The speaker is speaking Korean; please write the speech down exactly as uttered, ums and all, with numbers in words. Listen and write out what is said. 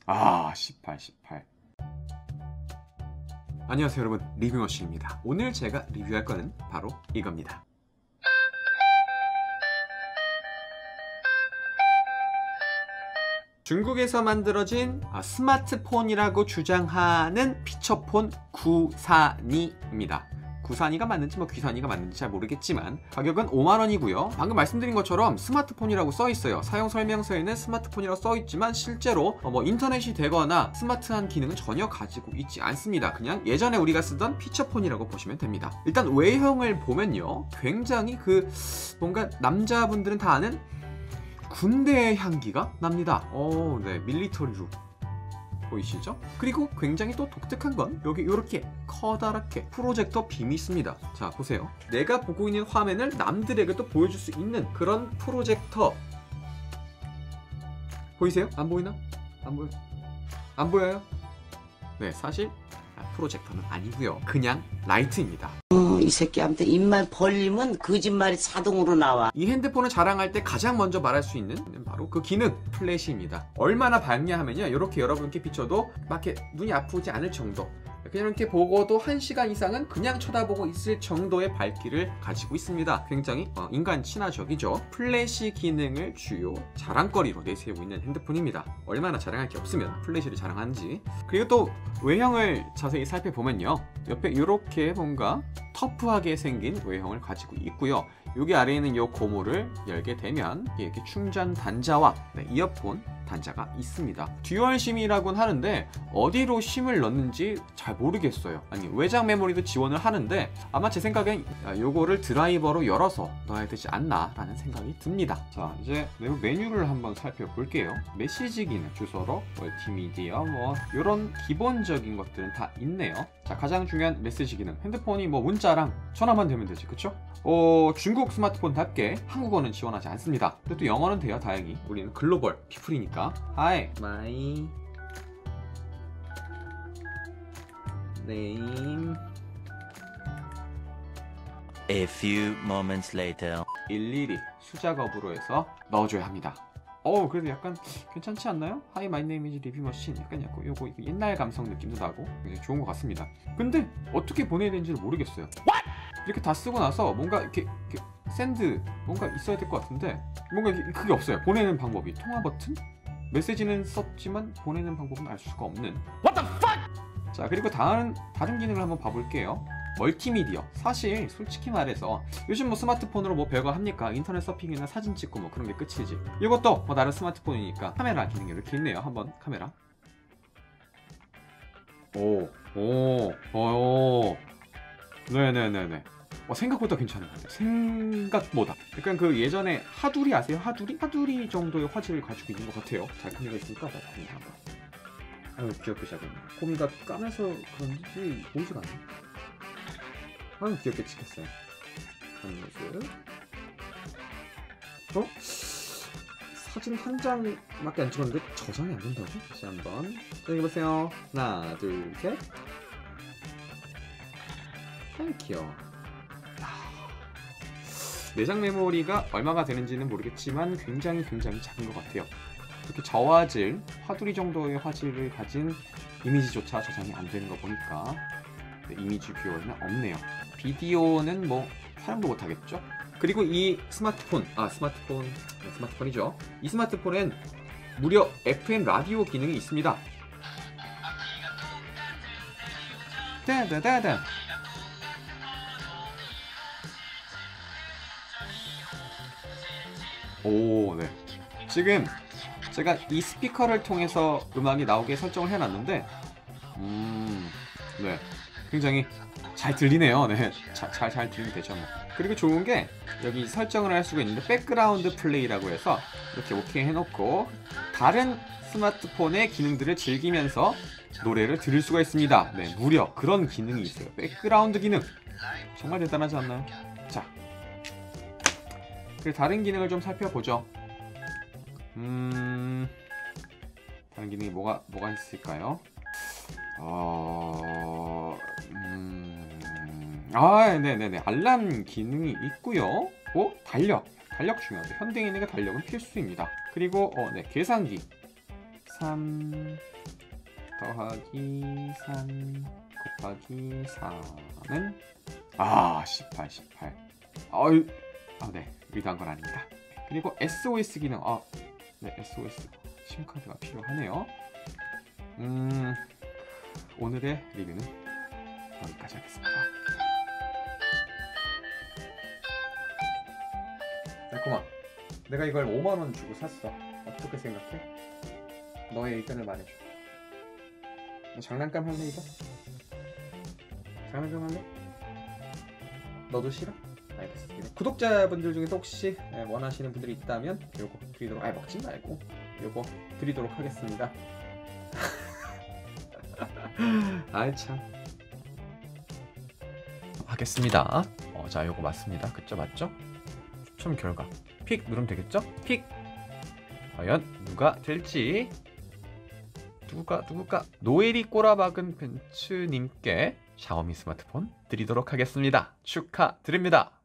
아 십팔, 십팔. 안녕하세요 여러분, 리뷰머신입니다. 오늘 제가 리뷰할 거는 바로 이겁니다. 중국에서 만들어진 스마트폰이라고 주장하는 피처폰 구사니입니다. 구사니가 맞는지 뭐 귀사니가 맞는지 잘 모르겠지만 가격은 오만 원이고요 방금 말씀드린 것처럼 스마트폰이라고 써있어요. 사용 설명서에는 스마트폰이라고 써있지만 실제로 뭐 인터넷이 되거나 스마트한 기능은 전혀 가지고 있지 않습니다. 그냥 예전에 우리가 쓰던 피처폰이라고 보시면 됩니다. 일단 외형을 보면요, 굉장히 그 뭔가 남자분들은 다 아는 군대의 향기가 납니다. 어, 네, 밀리터리룩 보이시죠? 그리고 굉장히 또 독특한 건 여기 이렇게 커다랗게 프로젝터 빔이 있습니다. 자 보세요, 내가 보고 있는 화면을 남들에게 또 보여줄 수 있는 그런 프로젝터 보이세요? 안 보이나? 안 보여? 안 보여요? 네, 사실 프로젝터는 아니고요, 그냥 라이트입니다. 어, 이 새끼한테 입만 벌리면 거짓말이 자동으로 나와. 이 핸드폰을 자랑할 때 가장 먼저 말할 수 있는 바로 그 기능, 플래시입니다. 얼마나 밝냐 하면요, 이렇게 여러분께 비춰도 막 이렇게 눈이 아프지 않을 정도, 그냥 이렇게 보고도 한 시간 이상은 그냥 쳐다보고 있을 정도의 밝기를 가지고 있습니다. 굉장히 어, 인간 친화적이죠. 플래시 기능을 주요 자랑거리로 내세우고 있는 핸드폰입니다. 얼마나 자랑할 게 없으면 플래시를 자랑하는지. 그리고 또 외형을 자세히 살펴보면요, 옆에 이렇게 뭔가 터프하게 생긴 외형을 가지고 있고요. 여기 아래에 있는 이 고무를 열게 되면 이렇게 충전 단자와 네, 이어폰 단자가 있습니다. 듀얼 심이라고는 하는데 어디로 심을 넣는지 잘 모르겠어요. 아니, 외장 메모리도 지원을 하는데 아마 제 생각엔 요거를 드라이버로 열어서 넣어야 되지 않나 라는 생각이 듭니다. 자, 이제 내부 메뉴를 한번 살펴볼게요. 메시지 기능, 주소록, 멀티미디어, 뭐 이런 기본적인 것들은 다 있네요. 자, 가장 중요한 메시지 기능, 핸드폰이 뭐 문자랑 전화만 되면 되지, 그쵸? 어, 중국 스마트폰답게 한국어는 지원하지 않습니다. 근데 또 영어는 돼요, 다행히. 우리는 글로벌 피플이니까. Hi, my name. A few moments later. 일일이 수작업으로 해서 넣어줘야 합니다. 어, 그래도 약간 괜찮지 않나요? Hi, my name is 리뷰머신. 약간 약간 요거 옛날 감성 느낌도 나고 굉장히 좋은 것 같습니다. 근데 어떻게 보내야 되는지를 모르겠어요. What? 이렇게 다 쓰고 나서 뭔가 이렇게, 이렇게 샌드 뭔가 있어야 될 것 같은데 뭔가 그게 없어요. 보내는 방법이 통화 버튼? 메시지는 썼지만 보내는 방법은 알 수가 없는. What the fuck? 자, 그리고 다른 다른 기능을 한번 봐볼게요. 멀티미디어. 사실 솔직히 말해서 요즘 뭐 스마트폰으로 뭐 별거 합니까? 인터넷 서핑이나 사진 찍고 뭐 그런 게 끝이지. 이것도 뭐 다른 스마트폰이니까 카메라 기능이 이렇게 있네요. 한번 카메라. 오, 오, 오, 네네네네. 어, 생각보다 괜찮은 것 같아요. 생각보다. 약간 그 예전에 하두리 아세요? 하두리? 하두리 정도의 화질을 가지고 있는 것 같아요. 자, 카메라 있으니까 나 카메라 한번. 아유, 귀엽게 시작했네. 코미가 까매서 그런지 보이지가 않네. 아유, 귀엽게 찍혔어요. 하는 모습. 어? 사진 한 장밖에 안 찍었는데 저장이 안 된다고? 다시 한번. 자, 여기 보세요. 하나, 둘, 셋. 아유, 귀여워. 내장 메모리가 얼마가 되는지는 모르겠지만 굉장히 굉장히 작은 것 같아요. 이렇게 저화질, 화두리 정도의 화질을 가진 이미지조차 저장이 안 되는 거 보니까 네, 이미지 뷰어는 없네요. 비디오는 뭐 촬영도 못하겠죠? 그리고 이 스마트폰, 아 스마트폰, 네, 스마트폰이죠. 이 스마트폰엔 무려 에프엠 라디오 기능이 있습니다. 따다다다. 오, 네. 지금 제가 이 스피커를 통해서 음악이 나오게 설정을 해놨는데, 음, 네, 굉장히 잘 들리네요. 네, 잘 잘 잘 들리면 되죠. 뭐. 그리고 좋은 게 여기 설정을 할 수가 있는데 백그라운드 플레이라고 해서 이렇게 오케이 해놓고 다른 스마트폰의 기능들을 즐기면서 노래를 들을 수가 있습니다. 네, 무려 그런 기능이 있어요. 백그라운드 기능 정말 대단하지 않나요? 자. 다른 기능을 좀 살펴보죠. 음... 다른 기능이 뭐가 뭐가 있을까요? 어... 음... 아, 네네네. 알람 기능이 있고요. 어? 달력. 달력 중요하죠. 현대인에게 달력은 필수입니다. 그리고 어, 네, 계산기. 삼... 더하기 삼 곱하기 삼은 아 십팔 십팔. 어유 아네 의도한 건 아닙니다. 그리고 에스오에스 기능 아 네 에스오에스 심카드가 필요하네요. 음 오늘의 리뷰는 여기까지 하겠습니다. 달콤아, 내가 이걸 오만 원 주고 샀어. 어떻게 생각해? 너의 의견을 말해줘. 너 장난감 할래 이거? 장난감 할래? 너도 싫어? 알겠습니다. 구독자분들 중에서 혹시 원하시는 분들이 있다면 요거 드리도록 아 먹지 말고 요거 드리도록 하겠습니다. 아이 참 하겠습니다. 어, 자 요거 맞습니다. 그쵸 맞죠? 추첨 결과 픽 누르면 되겠죠? 픽 과연 누가 될지 누가 누가 노엘이 꼬라박은 벤츠님께 샤오미 스마트폰 드리도록 하겠습니다. 축하드립니다.